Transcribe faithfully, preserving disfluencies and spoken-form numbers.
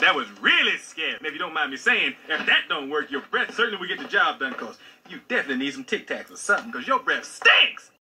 That was really scary. And if you don't mind me saying, if that don't work, your breath certainly will get the job done, because you definitely need some Tic Tacs or something, because your breath stinks.